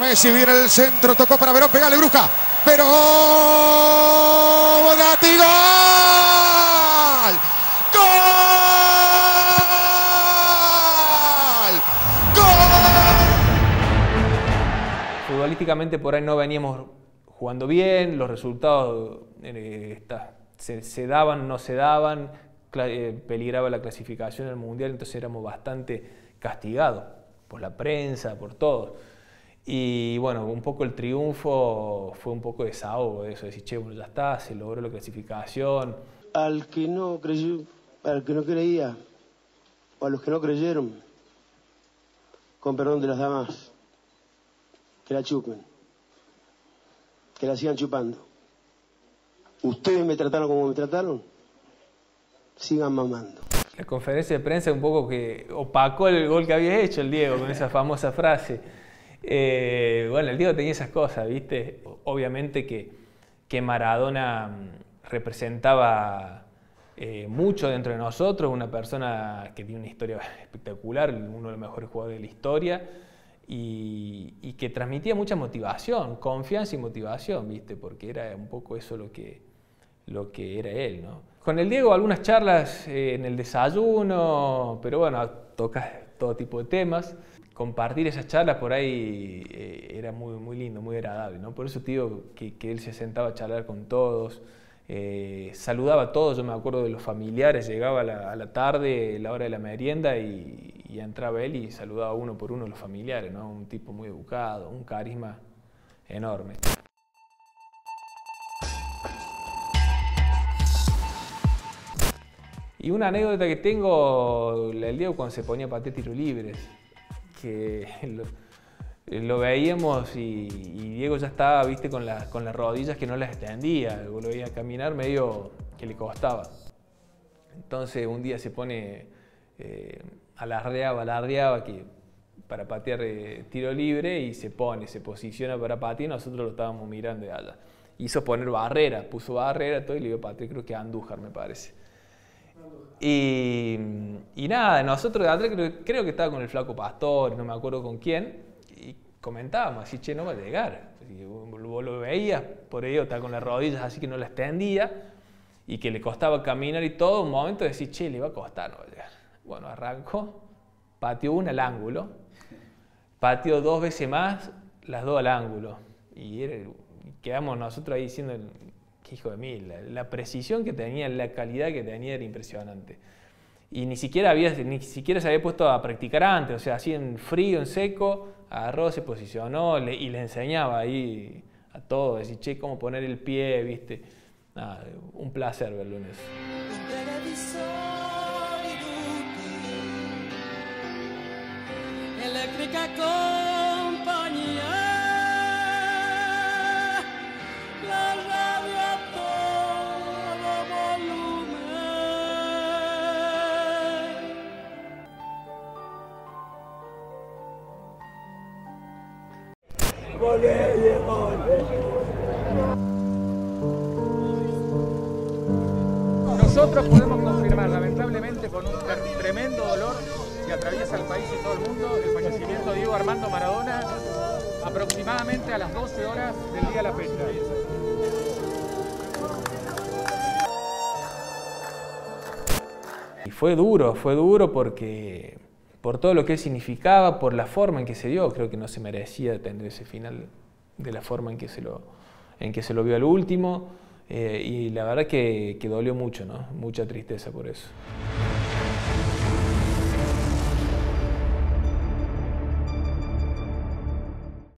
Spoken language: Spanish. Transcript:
Messi, viene el centro, tocó para Verón, pegale Brusca. Verón, Gatti, gol. ¡Gol! Futbolísticamente por ahí no veníamos jugando bien, los resultados se daban, no se daban, peligraba la clasificación al Mundial, entonces éramos bastante castigados por la prensa, por todo. Y bueno, un poco el triunfo fue un poco desahogo de eso, decir, che, bueno, ya está, se logró la clasificación. Al que no creyó, al que no creía, o a los que no creyeron, con perdón de las damas, que la chupen, que la sigan chupando. Ustedes me trataron como me trataron, sigan mamando. La conferencia de prensa un poco que opacó el gol que había hecho el Diego con esa famosa frase. Bueno, el Diego tenía esas cosas, ¿viste? Obviamente que Maradona representaba mucho dentro de nosotros, una persona que tiene una historia espectacular, uno de los mejores jugadores de la historia, y que transmitía mucha motivación, confianza y motivación, ¿viste? Porque era un poco eso lo que era él, ¿no? Con el Diego algunas charlas en el desayuno, pero bueno, tocas todo tipo de temas. Compartir esas charlas por ahí era muy lindo, muy agradable, ¿no? Por eso te digo que él se sentaba a charlar con todos, saludaba a todos. Yo me acuerdo de los familiares, llegaba a la tarde, la hora de la merienda, y entraba él y saludaba uno por uno a los familiares, ¿no? Un tipo muy educado, un carisma enorme. Y una anécdota que tengo, el Diego cuando se ponía a patear tiros libres, que lo veíamos y Diego ya estaba, viste, con las rodillas que no las extendía, lo veía caminar medio que le costaba. Entonces un día se pone, alardeaba que para patear tiro libre y se posiciona para patear, y nosotros lo estábamos mirando de allá. Hizo poner barrera, puso barrera, todo, y le dio patear, creo que a Andújar me parece. Y nada, nosotros de atrás creo que estaba con el Flaco Pastor, no me acuerdo con quién, y comentábamos así, che, no va a llegar. Vos lo veías, por ello estaba con las rodillas así que no la extendía y que le costaba caminar y todo, un momento de decir, che, le va a costar, no va a llegar. Bueno, arrancó, pateó una al ángulo, pateó 2 veces más, las 2 al ángulo, y quedamos nosotros ahí diciendo, hijo de mil, la precisión que tenía, la calidad que tenía era impresionante. Y ni siquiera se había puesto a practicar antes, o sea, así en frío, en seco, agarró, se posicionó y le enseñaba ahí a todos, decir, che, cómo poner el pie, ¿viste? Nada, un placer verlo en eso. Eléctrica compañía. Nosotros podemos confirmar, lamentablemente, con un tremendo dolor que atraviesa el país y todo el mundo, el fallecimiento de Diego Armando Maradona, aproximadamente a las 12 horas del día de la fecha. Y fue duro porque por todo lo que él significaba, por la forma en que se dio, creo que no se merecía tener ese final de la forma en que se lo vio al último, y la verdad que dolió mucho, ¿no? Mucha tristeza por eso.